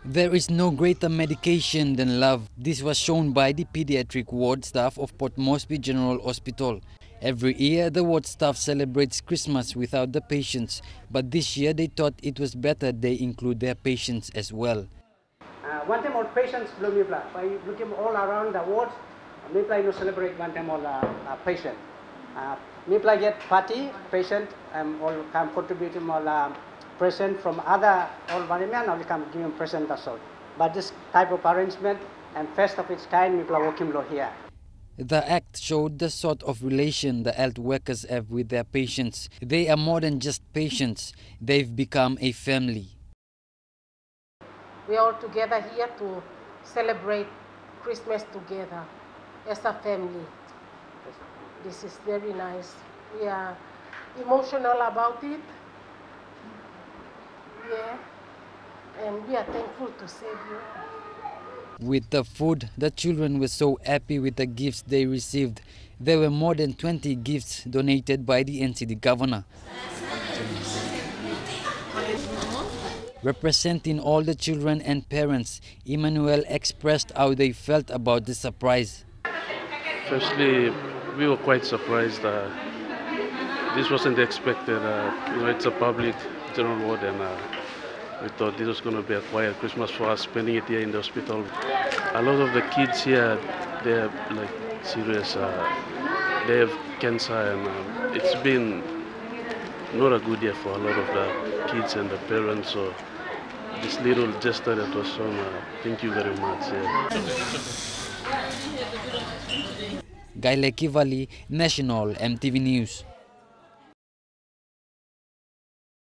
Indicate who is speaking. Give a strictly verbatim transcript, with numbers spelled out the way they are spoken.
Speaker 1: There is no greater medication than love. This was shown by the pediatric ward staff of Port Moresby General Hospital. Every year, the ward staff celebrates Christmas without the patients, but this year they thought it was better they include their patients as well.
Speaker 2: Uh, one time all patients belum mipla. By looking all around the ward, mipla you celebrate one time all uh, uh, patient. Uh, mipla get party patient and all come contributing all uh, present from other all environment, all come give them present as well. But this type of arrangement and first of its kind, mipla working law here.
Speaker 1: The act showed the sort of relation the health workers have with their patients. They are more than just patients. They've become a family.
Speaker 3: We are all together here to celebrate Christmas together as a family. This is very nice. We are emotional about it. Yeah. And we are thankful to Savior.
Speaker 1: With the food, the children were so happy with the gifts they received. There were more than twenty gifts donated by the N C D Governor. Representing all the children and parents, Emmanuel expressed how they felt about the surprise.
Speaker 4: Firstly, we were quite surprised. Uh, this wasn't expected. Uh, you know, it's a public general ward, and uh, we thought this was going to be a quiet Christmas for us, spending it here in the hospital. A lot of the kids here, they're like serious. Uh, they have cancer, and um, it's been not a good year for a lot of the kids and the parents. So this little gesture that was shown, uh, thank you very much. Yeah.
Speaker 1: Gaile Kivali, National M T V News.